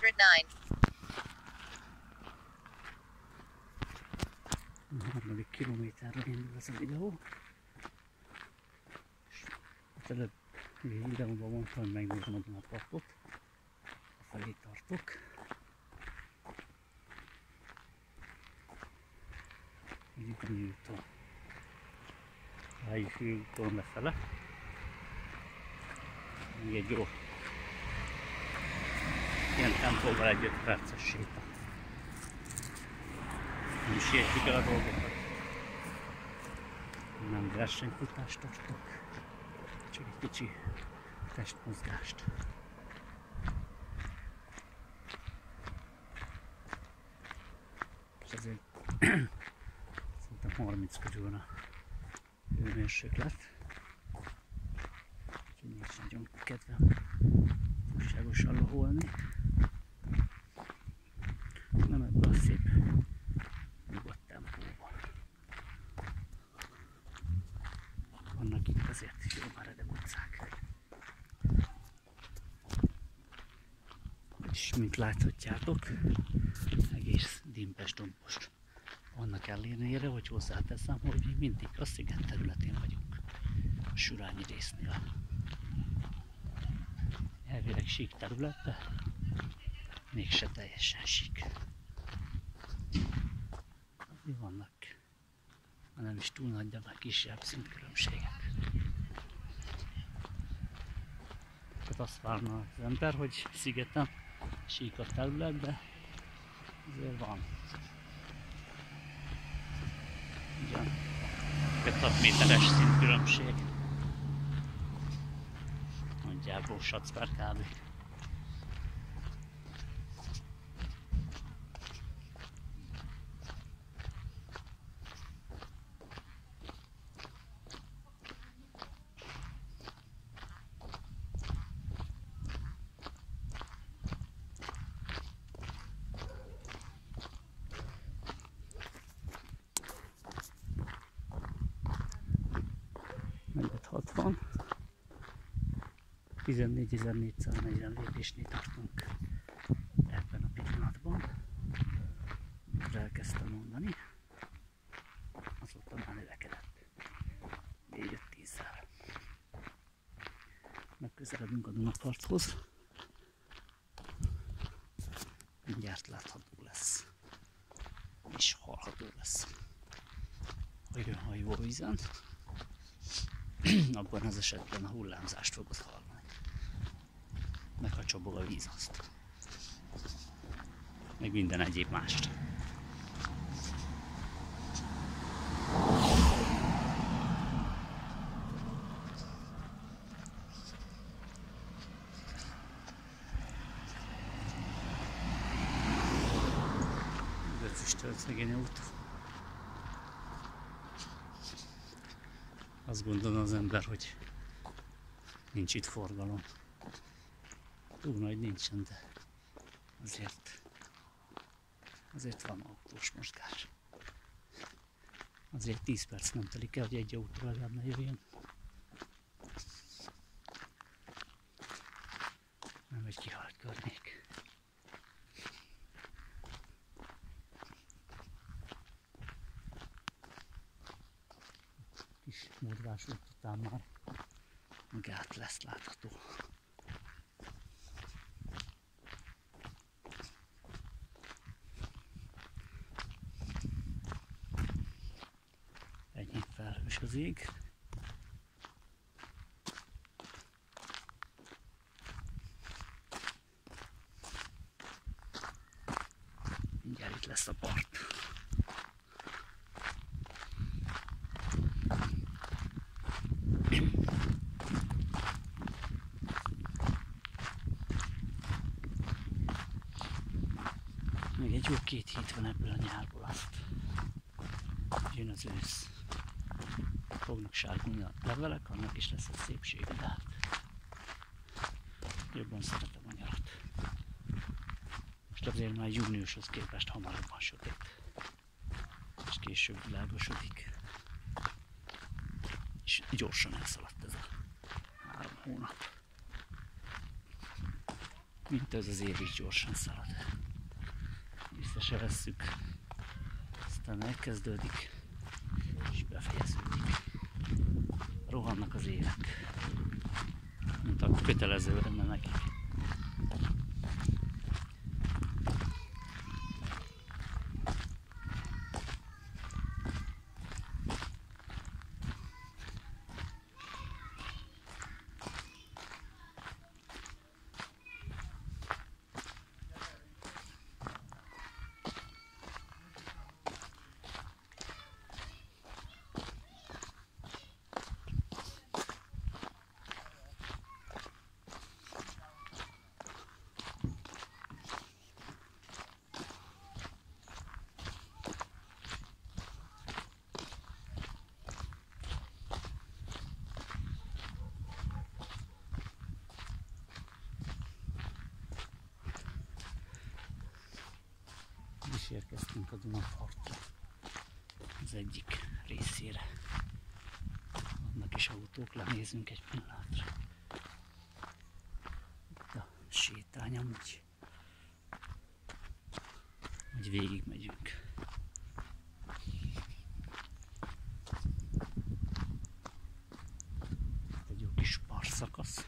109. A harmadik kilométerre indul ez a videó. Az előbb videóban mondtam, hogy megnézem a Dunapartot. A felé tartok. Itt a Nyújtó. Rájuk úton lefele. Még egy jó ilyen tempóval egy 5 perces séta. Nem sietjük el a dolgokat. Nem versenyfutást tartok, csak egy kicsi testmozgást. És ezért szerintem 30 körül a hőmérséklet. Úgyhogy nincs nagyon kedvem túlságosan loholni. Nem ebből a szép nyugodt tempóban. Vannak itt azért jó meredek utcák. És mint láthatjátok, egész dimpes-dombos. Annak ellenére, hogy hozzáteszem, hogy még mindig a sziget területén vagyunk. A Surányi résznél. Elvileg sík terület, de mégse teljesen sík. Vannak, nem is túl nagy, de már kisebb szintkülönbségek. Tehát azt várna az ember, hogy szigeten sík a terület, de azért van. Ugyan 5-6 méteres szintkülönbség. Nagyjából Sacper kb. Meg 60. 14.440 lépésnél tartunk ebben a pillanatban. Mikor elkezdtem mondani, azóta már növekedett 4-5-10-szel. Megközeledünk a Dunaparthoz. Mindjárt látható lesz, és hallható lesz, hogy jön hajó vízen. Abban az esetben a hullámzást fogod hallani. Meg ha csobog a víz azt. Meg minden egyéb mást. Ez egy füstölt szegény autó. Azt gondolom az ember, hogy nincs itt forgalom. Túl nagy nincsen, de azért van autós mozgás. Azért 10 perc nem telik el, hogy egy autó legalább ne jöjjön. Nem egy kihalt környék. Kis murvás út után már gát lesz látható. Ennyi felhős az ég. Mindjárt itt lesz a part. Még egy jó 2 hét van ebből a nyárból, azt jön az ősz. Fognak sárgulni a levelek, annak is lesz a szépsége, de hát jobban szeretem a nyarat. Most azért már júniushoz képest hamarabban sötét, és később világosodik. És gyorsan elszaladt ez a 3 hónap. mint ez az év is gyorsan szalad. Vissza se vesszük, aztán elkezdődik, és befejeződik. Rohannak az évek, mint a kötelező lenne nekik. is érkeztünk a Dunapartra, az egyik részére. Vannak is autók, lenézünk egy pillanatra. Itt a sétány amúgy, hogy végig megyünk. Itt egy jó kis parszakasz.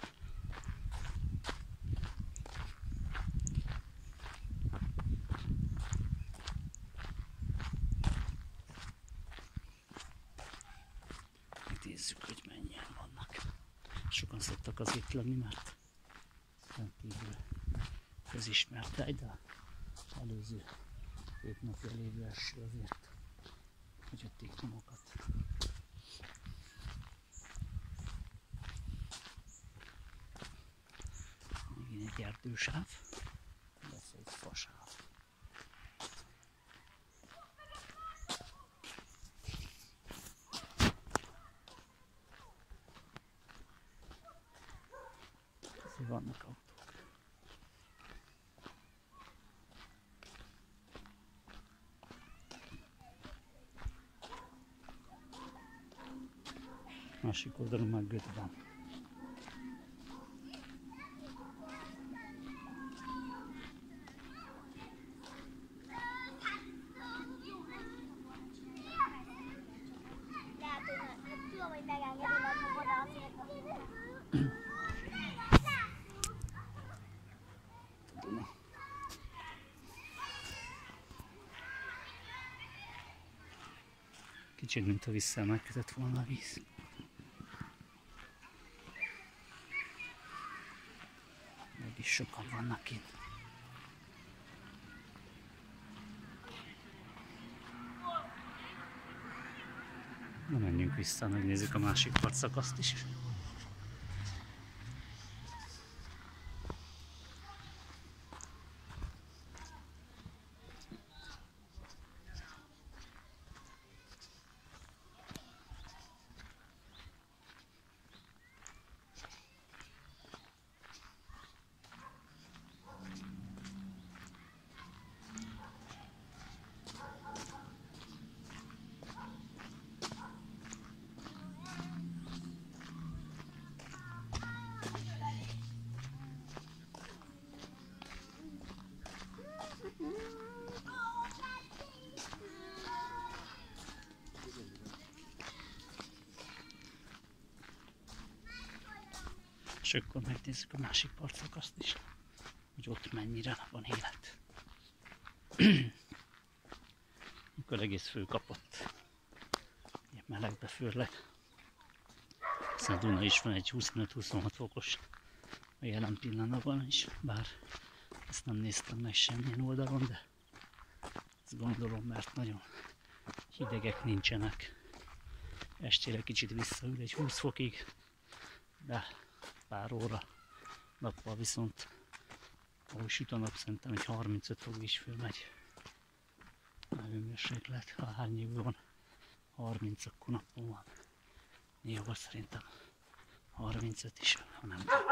Nézzük, hogy mennyien vannak. Sokan szoktak az itt lenni, mert rendkívül közismert hely, de az előző 2 napja lévő eső azért hagyotték nyomokat. Megint egy erdősáv, lesz egy fasáv. Vannak autók. Másik oldalon meg göd van. Kicsit, mint a visszaemelkedett volna a víz. Mégis sokan vannak itt. Na, menjünk vissza, megnézzük a másik partszakaszt is. És akkor megnézzük a másik partszakaszt is, hogy ott mennyire van élet. Akkor egész fölkapott, ilyen melegbe főleg. Hiszen a Duna is van egy 25-26 fokos a jelen pillanatban is, bár ezt nem néztem meg semmilyen oldalon, de ezt gondolom, mert nagyon hidegek nincsenek. Estére kicsit visszaül egy 20 fokig, de pár óra nappal viszont, ahogy süt a nap, szerintem egy 35 fok is fölmegy. A hőmérséklet, ha árnyékban van 30, akkor nappon van. Néha szerintem 35 is, ha nem több.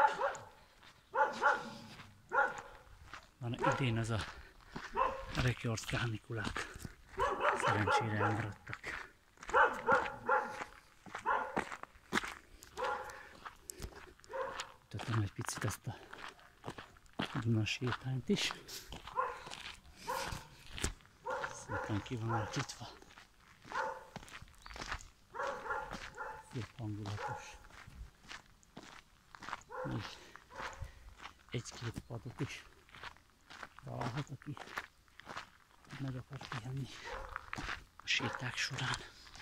Van idén az a rekord kánikulák, szerencsére elmaradtak. Mutatom egy picit ezt a Duna sétányt is. Szépen ki van alakítva. Szép hangulatos. Még egy-két padot is találhat, aki meg akar pihenni a séták során.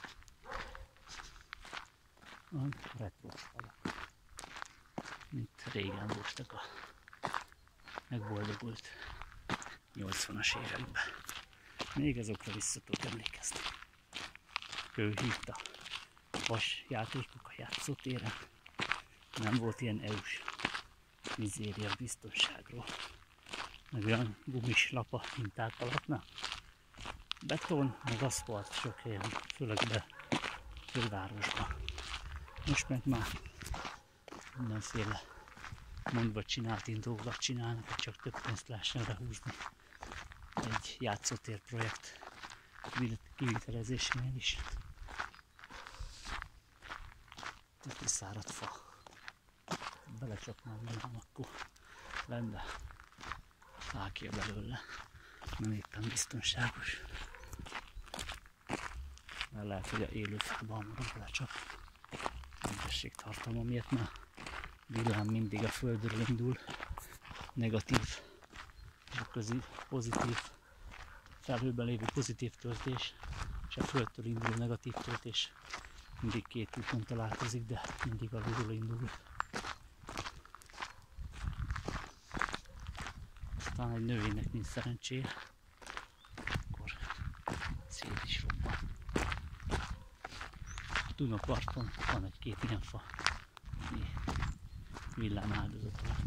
Van retrós padok, mint régen voltak a megboldogult 80-as években. Még azokra vissza tudok emlékezni. Kőhíd a vas játékok a játszótéren. Nem volt ilyen EU-s mizéria biztonságról. Meg olyan gumis lapa minták alatt, nem. Beton, meg aszfalt sok helyen, főleg be fővárosban. Most meg már mindenféle mondva csinált dolgokat csinálnak, hogy csak több pénzt lehessen rehúzni egy játszótér projekt kivitelezésénél is. Itt is száradt fa. Belecsapnám velem, akkor lenne fákja belőle. Nem éppen biztonságos. Mert lehet, hogy a élő fában hamarabb belecsap. Nedvességtartalma miatt már villám mindig a földről indul. Negatív és pozitív felhőben lévő pozitív töltés és a földtől induló negatív töltés mindig két úton találkozik, de mindig alulról indul. Aztán egy növénynek nincs szerencséje, akkor szét is robban. A Dunaparton van egy-két ilyen fa, ami villám áldozata lett.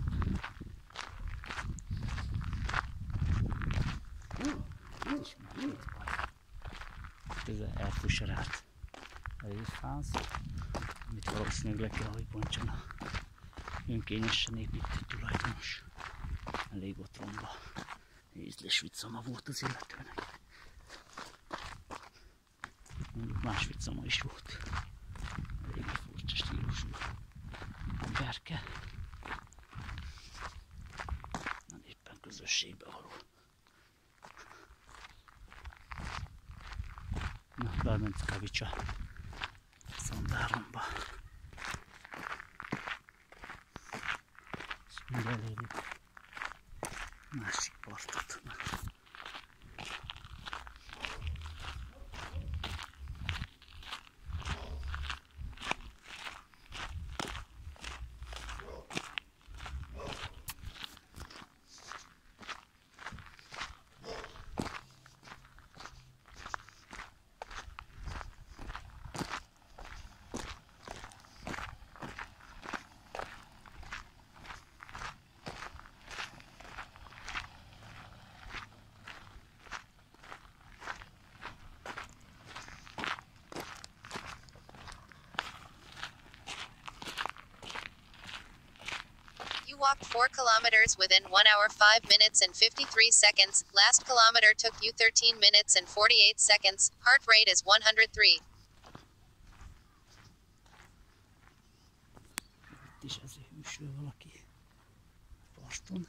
És már két pár. Közel elfuserált rézfánsz, amit valószínűleg le kell, hogy bontson a önkényesen épített tulajdonos. Elég otromba ízlés viccama volt az illetőnek. Mondjuk más viccama is volt. Elég furcsa stílusú emberke. Nem éppen közösségbe való. Na, bement Kavics a szandáromba. És mire elérjük másik partot. Walked 4 kilometers within 1 hour 5 minutes and 53 seconds. Last kilometer took you 13 minutes and 48 seconds. Heart rate is 103. Itt is ezért hűsül valaki parton.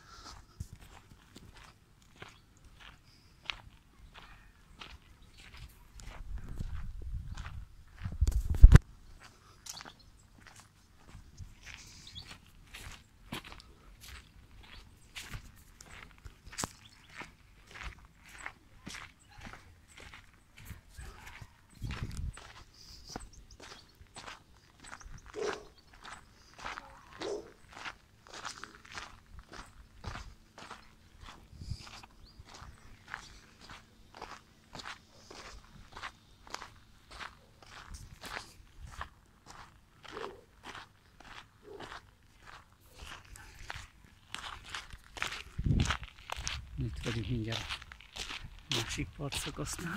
Itt vagyunk mindjárt a másik partszakasznál.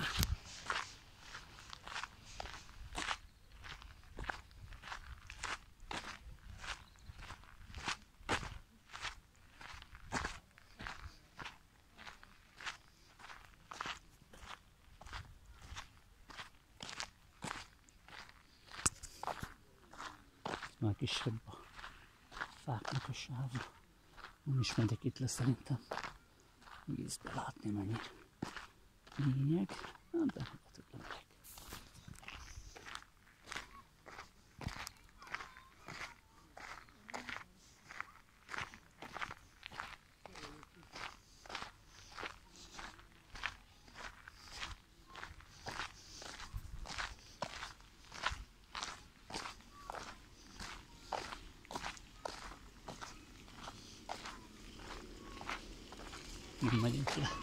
Már kisebb a fáknak a sáva. Nem is megyek itt le szerintem. Egész belátni mennyire lényeg. Hát de lehet, hogy lemegyek. Nem megyünk le.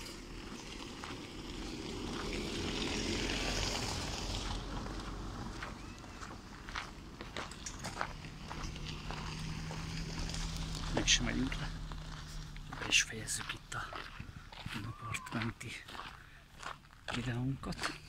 Meg sem megyünk le. Be is fejezzük itt a napartmenti videónkat.